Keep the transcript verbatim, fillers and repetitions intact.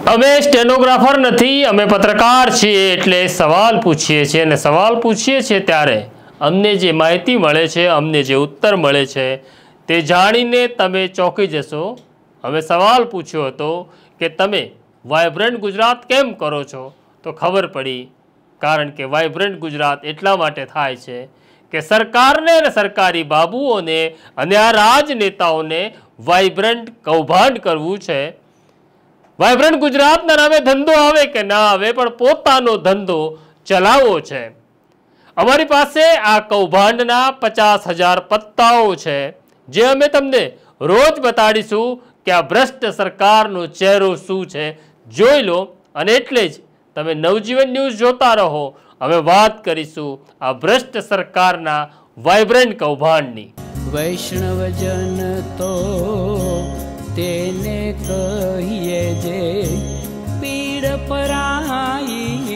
અમે સ્ટેનોગ્રાફર નથી, અમે પત્રકાર છીએ, એટલે સવાલ પૂછીએ છીએ અને સવાલ પૂછીએ છીએ ત્યારે અમને જે માહિતી મળે છે, અમને જે ઉત્તર મળે છે તે જાણીને તમે ચોંકી જશો। અમે સવાલ પૂછ્યો હતો કે તમે વાઇબ્રન્ટ ગુજરાત કેમ કરો છો, તો ખબર પડી કારણ કે વાઇબ્રન્ટ ગુજરાત એટલા માટે થાય છે કે સરકારને અને સરકારી બાબુઓને અને આ રાજનેતાઓને વાઇબ્રન્ટ કૌભાંડ કરવું છે। વાઇબ્રન્ટ ગુજરાતના નામે ધંધો આવે કે ના આવે પણ પોતાનો ધંધો ચલાવવો છે। અમારી પાસે આ કૌભાંડના પચાસ હજાર પત્તાઓ છે જે અમે તમને રોજ બતાડીશું કે આ ભ્રષ્ટ સરકારનો ચહેરો શું છે, જોઈ લો। અને એટલે જ તમે નવજીવન ન્યૂઝ જોતા રહો। અમે વાત કરીશું આ ભ્રષ્ટ સરકારના વાઇબ્રન્ટ કૌભાંડની। વૈષ્ણવજન તો તેને કહીએ જે પીડ પરાઈ।